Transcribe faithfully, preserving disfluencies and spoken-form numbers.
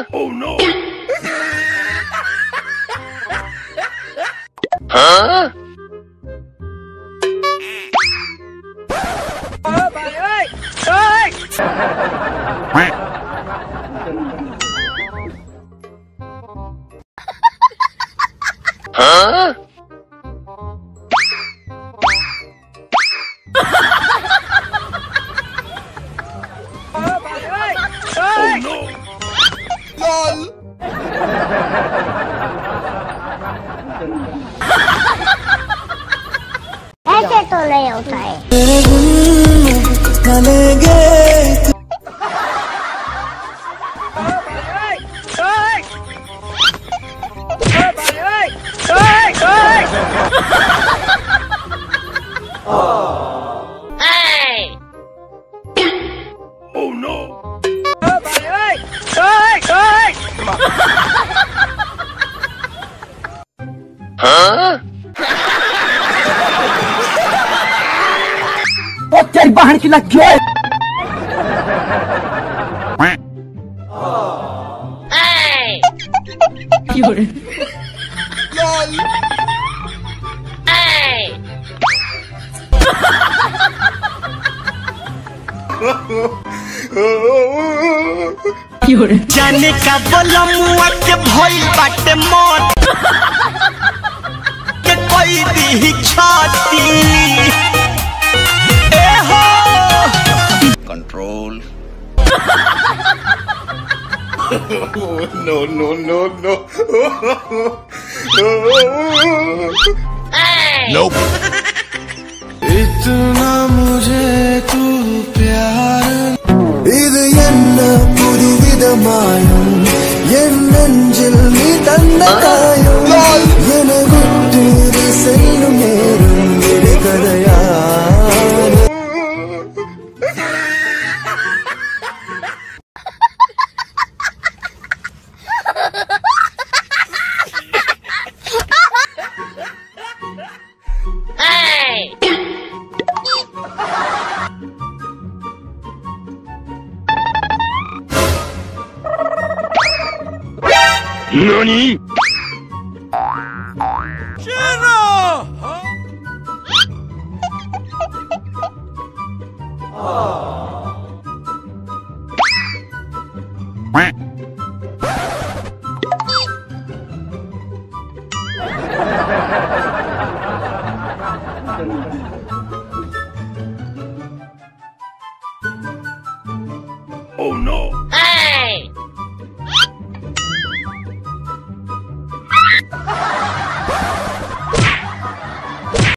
Huh? Oh no! Huh? Ơ bà ơi! Ơi! Huh? Ơ bà ơi! Ơi! Oh no! Lol! ऐसे तो नहीं होता है। Oh no! Huh? ओ तेरी बहन की लग गई। जाने का बोला मुआ के भइल बाटे मौत के कोई दी छाती ए हो Control. No, no, no, no. Nope. इतना मुझे तू प्यार இது என்ன புதுவிதமாயும் என் நெஞ்சில் நீ தந்த காயம் என விட்டு நீ செல்லும் நேரம் விடுகதையா Nani? Oh no! Hey!